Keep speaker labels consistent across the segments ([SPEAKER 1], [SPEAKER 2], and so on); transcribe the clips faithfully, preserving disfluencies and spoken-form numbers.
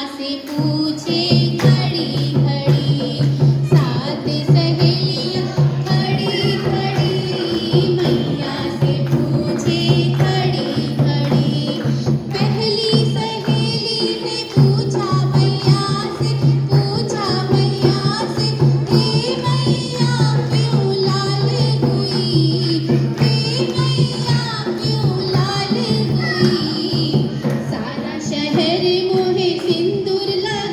[SPEAKER 1] से पूछे खड़ी खड़ी, सात सहेलियां खड़ी खड़ी, मैया से पूछे खड़ी खड़ी। पहली सहेली ने पूछा मैया से, पूछा मैया से, हे मैया क्यों लाल हुई, हे मैया क्यों लाल हुई। सारा शहर मोहे सिंदूर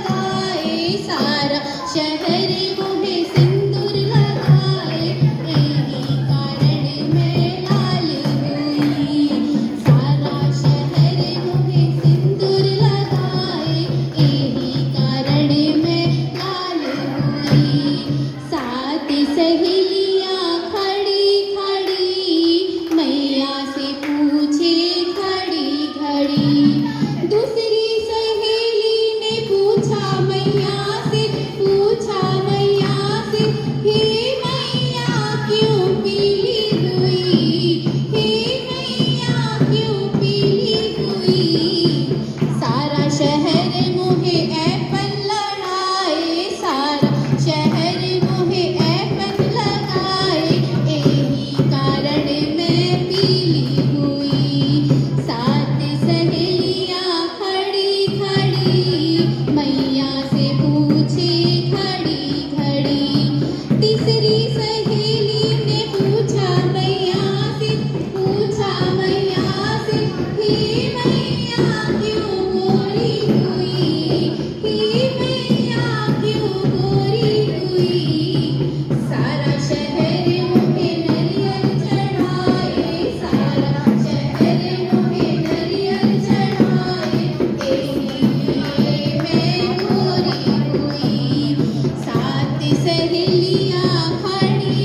[SPEAKER 1] लगाए, सारा शहर मोहे सिंदूर लगाए, यही कारण मैं लाल हुई। सारा शहर मोहे सिंदूर लगाए, यही कारण मैं लाल हुई। सात सहेलियां खड़ी खड़ी, मैया से पूछे खड़ी खड़ी। दूसरी सहेली ने पूछा मैया से, पूछा मैया से, हे मैया क्यों पीली हुई, हे मैया क्यों पीली हुई। सारा शहर मोहे ऐपन लड़ाए, सारा शहर मोहे ऐपन लगाए, यही कारण मैं पीली हुई। सात सहेलियां खड़ी खड़ी, मैया से पूछे खड़ी खड़ी। तीसरी सहेली ने पूछा मैया से, पूछा मैया से, हे मैया क्यों गोरी हुई, हे मैया क्यों गोरी हुई। सारा शहर मोहे नरियल चढ़ाए, सारा शहर मोहे नरियल चढ़ाए, यही लिए मैं गोरी हुई। सात सहेली